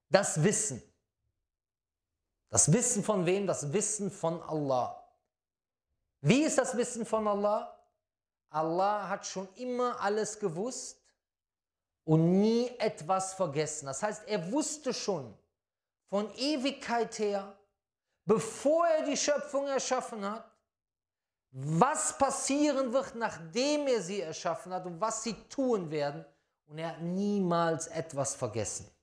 Das Wissen. Das Wissen von wem? Das Wissen von Allah. Wie ist das Wissen von Allah? Allah hat schon immer alles gewusst und nie etwas vergessen. Das heißt, er wusste schon von Ewigkeit her, bevor er die Schöpfung erschaffen hat, was passieren wird, nachdem er sie erschaffen hat und was sie tun werden. Und er hat niemals etwas vergessen.